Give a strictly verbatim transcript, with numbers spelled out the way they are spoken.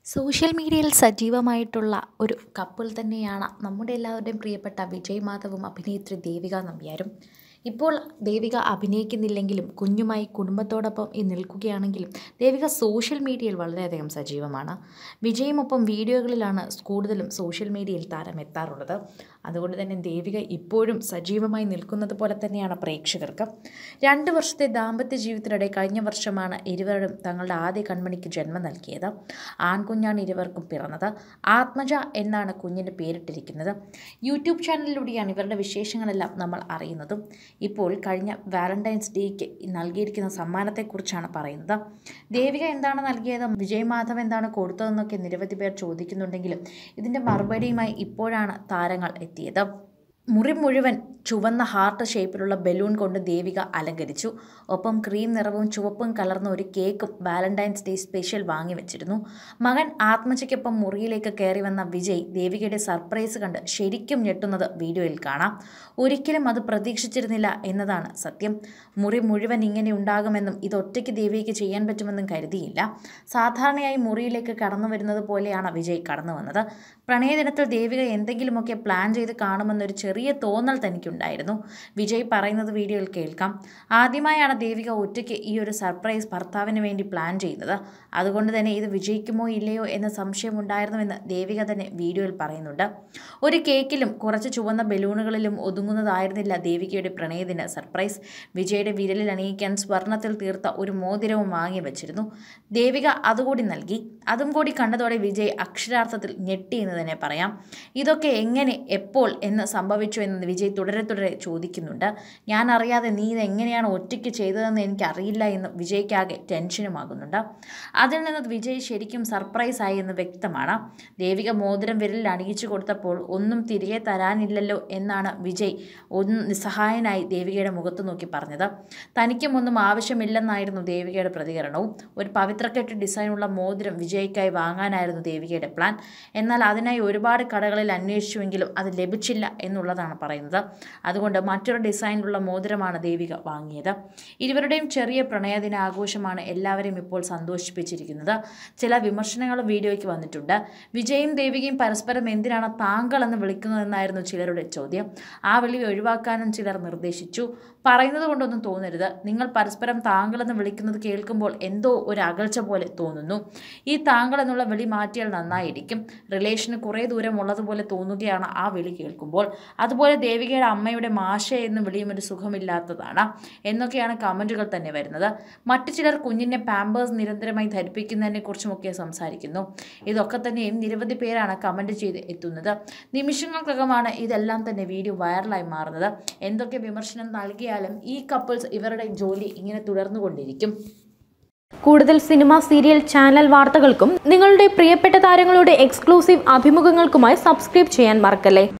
Social മീഡിയയിൽ സജീവമായിട്ടുള്ള ഒരു couple തന്നെയാണ് നമ്മുടെ എല്ലാവരുടെയും പ്രിയപ്പെട്ട വിജയ് മാധവും അഭിനേത്രി ദേവിക നമ്പ്യാരും. ഇപ്പോൾ ദേവിക അഭിനയിക്കുന്നില്ലെങ്കിലും കുഞ്ഞുമായി കുടുംബത്തോടൊപ്പം ഈ നിൽക്കുകയാണെങ്കിലും ദേവിക സോഷ്യൽ മീഡിയയിൽ വളരെയധികം സജീവമാണ്. വിജയുമൊപ്പം വീഡിയോകളിലാണ് കൂടുതലും സോഷ്യൽ മീഡിയയിൽ താരം എത്താറുള്ളത്. അതുകൊണ്ട് തന്നെ ദേവിക ഇപ്പോഴും സജീവമായി നിൽക്കുന്നത് പോലെ തന്നെയാണ് പ്രേക്ഷകർക്ക്. രണ്ട് വർഷത്തെ ദാമ്പത്യ ജീവിതത്തിനിടെ കഴിഞ്ഞ വർഷമാണ് ഇരുവരും തങ്ങളുടെ ആദ്യ കൺമണിക്ക് ജന്മം നൽകിയത്. ആൺകുഞ്ഞാണ് ഇരുവർക്കും പിറന്നത്. ആത്മജ എന്നാണ് കുഞ്ഞിന് പേരിട്ടിരിക്കുന്നത്. യൂട്യൂബ് ചാനലിലൂടെയാണ് ഇവരുടെ വിശേഷങ്ങളെല്ലാം നമ്മൾ അറിയുന്നതും. ഇപ്പോൾ കഴിഞ്ഞ വാലന്റൈൻസ് ഡേക്ക് നൽകിയിരിക്കുന്ന സമ്മാനത്തെക്കുറിച്ചാണ് പറയുന്നത്. ദേവിക എന്താണ് നൽകിയത്, വിജയ് മാധവ് എന്താണ് കൊടുത്തതെന്നൊക്കെ നിരവധി പേർ ചോദിക്കുന്നുണ്ടെങ്കിലും ഇതിൻ്റെ മറുപടിയുമായി ഇപ്പോഴാണ് താരങ്ങൾ എത്തിയത്. മുറി മുഴുവൻ ചുവന്ന ഹാർട്ട് ഷേപ്പിലുള്ള ബലൂൺ കൊണ്ട് ദേവിക അലങ്കരിച്ചു. ഒപ്പം ക്രീം നിറവും ചുവപ്പും കലർന്ന ഒരു കേക്കും വാലന്റൈൻസ് ഡേ സ്പെഷ്യൽ വാങ്ങി വെച്ചിരുന്നു. മകൻ ആത്മജയ്ക്കൊപ്പം മുറിയിലേക്ക് കയറി വന്ന വിജയ് ദേവികയുടെ സർപ്രൈസ് കണ്ട് ശരിക്കും ഞെട്ടുന്നത് വീഡിയോയിൽ കാണാം. ഒരിക്കലും അത് പ്രതീക്ഷിച്ചിരുന്നില്ല എന്നതാണ് സത്യം. മുറി മുഴുവൻ ഇങ്ങനെ ഉണ്ടാകുമെന്നും ഇതൊറ്റയ്ക്ക് ദേവികയ്ക്ക് ചെയ്യാൻ പറ്റുമെന്നും കരുതിയില്ല. സാധാരണയായി മുറിയിലേക്ക് കടന്നു വരുന്നത് പോലെയാണ് വിജയ് കടന്നു വന്നത്. പ്രണയദിനത്തിൽ ദേവിക എന്തെങ്കിലുമൊക്കെ പ്ലാൻ ചെയ്ത് കാണുമെന്നൊരു ചെറിയ തോന്നൽ തനിക്കുണ്ടായിരുന്നു. വിജയ് പറയുന്നത് വീഡിയോയിൽ കേൾക്കാം. ആദ്യമായാണ് ദേവിക ഒറ്റയ്ക്ക് ഈ ഒരു സർപ്രൈസ് ഭർത്താവിന് വേണ്ടി പ്ലാൻ ചെയ്യുന്നത്. അതുകൊണ്ട് തന്നെ ഇത് വിജയിക്കുമോ ഇല്ലയോ എന്ന സംശയമുണ്ടായിരുന്നുവെന്ന് ദേവിക തന്നെ വീഡിയോയിൽ പറയുന്നുണ്ട്. ഒരു കേക്കിലും കുറച്ച് ചുവന്ന ബലൂണുകളിലും ഒതുങ്ങുന്നതായിരുന്നില്ല ദേവികയുടെ പ്രണയദിന സർപ്രൈസ്. വിജയുടെ വിരലിൽ അണിയിക്കാൻ സ്വർണത്തിൽ തീർത്ത ഒരു മോതിരവും വാങ്ങി വെച്ചിരുന്നു. ദേവിക അതുകൂടി നൽകി. അതും കൂടി കണ്ടതോടെ വിജയ് അക്ഷരാർത്ഥത്തിൽ ഞെട്ടി എന്ന് തന്നെ പറയാം. ഇതൊക്കെ എങ്ങനെ, എപ്പോൾ എന്ന് സംഭവിച്ചു എന്ന് വിജയ് തുടരെ തുടരെ ചോദിക്കുന്നുണ്ട്. ഞാൻ അറിയാതെ നീ ഇത് എങ്ങനെയാണ് ഒറ്റയ്ക്ക് ചെയ്തതെന്ന് എനിക്കറിയില്ല എന്ന് വിജയ്ക്കാകെ ടെൻഷനുമാകുന്നുണ്ട്. അതിൽ നിന്ന് വിജയ് ശരിക്കും സർപ്രൈസായി എന്ന് വ്യക്തമാണ്. ദേവിക മോതിരം വിരലിൽ അണിയിച്ചു കൊടുത്തപ്പോൾ ഒന്നും തിരികെ തരാനില്ലല്ലോ എന്നാണ് വിജയ് ഒന്ന് നിസ്സഹായനായി ദേവികയുടെ മുഖത്ത് നോക്കി പറഞ്ഞത്. തനിക്കും ഒന്നും ആവശ്യമില്ലെന്നായിരുന്നു ദേവികയുടെ പ്രതികരണവും. ഒരു പവിത്രക്കെട്ട് ഡിസൈനുള്ള മോതിരം വിജയ്ക്കായി വാങ്ങാനായിരുന്നു ദേവികയുടെ പ്ലാൻ. എന്നാൽ അതിനായി ഒരുപാട് കടകളിൽ അന്വേഷിച്ചുവെങ്കിലും അത് ലഭിച്ചില്ല എന്നുള്ളതാണ് പറയുന്നത്. അതുകൊണ്ട് മറ്റൊരു ഡിസൈനിലുള്ള മോതിരമാണ് ദേവിക വാങ്ങിയത്. ഇരുവരുടെയും ചെറിയ പ്രണയദിന ആഘോഷമാണ് എല്ലാവരെയും ഇപ്പോൾ സന്തോഷിപ്പിച്ചിരിക്കുന്നത്. ചില വിമർശനങ്ങളും വീഡിയോയ്ക്ക് വന്നിട്ടുണ്ട്. വിജയും ദേവികയും പരസ്പരം എന്തിനാണ് താങ്കൾ എന്ന് വിളിക്കുന്നതെന്നായിരുന്നു ചിലരുടെ ചോദ്യം. ആ വിളി ഒഴിവാക്കാനും ചിലർ നിർദ്ദേശിച്ചു. പറയുന്നത് കൊണ്ടൊന്നും തോന്നരുത്, നിങ്ങൾ പരസ്പരം താങ്കളെന്ന് വിളിക്കുന്നത് കേൾക്കുമ്പോൾ എന്തോ ഒരു അകൽച്ച പോലെ തോന്നുന്നു. ഈ താങ്കൾ എന്നുള്ള വിളി മാറ്റിയാൽ നന്നായിരിക്കും. റിലേഷന് കുറേ ദൂരം ഉള്ളതുപോലെ തോന്നുകയാണ് ആ വിളി കേൾക്കുമ്പോൾ. അതുപോലെ ദേവികയുടെ അമ്മയുടെ മാഷ എന്ന് വിളിയും ഒരു സുഖമില്ലാത്തതാണ് എന്നൊക്കെയാണ് കമൻറ്റുകൾ തന്നെ വരുന്നത്. മറ്റു ചിലർ കുഞ്ഞിനെ പാമ്പേഴ്സ് നിരന്തരമായി ധരിപ്പിക്കുന്നതിനെ കുറിച്ചുമൊക്കെ സംസാരിക്കുന്നു. ഇതൊക്കെ തന്നെയും നിരവധി പേരാണ് കമൻറ്റ് ചെയ്ത് എത്തുന്നത്. നിമിഷങ്ങൾക്കകമാണ് ഇതെല്ലാം തന്നെ വീഡിയോ വൈറലായി മാറുന്നത്. എന്തൊക്കെ വിമർശനം നൽകിയാലും ഈ കപ്പിൾസ് ഇവരുടെ ജോലി ഇങ്ങനെ തുടർന്നുകൊണ്ടിരിക്കും. കൂടുതൽ സിനിമ, സീരിയൽ, ചാനൽ വാർത്തകൾക്കും നിങ്ങളുടെ പ്രിയപ്പെട്ട താരങ്ങളുടെ എക്സ്ക്ലൂസീവ് അഭിമുഖങ്ങൾക്കുമായി സബ്സ്ക്രൈബ് ചെയ്യാൻ മറക്കല്ലേ.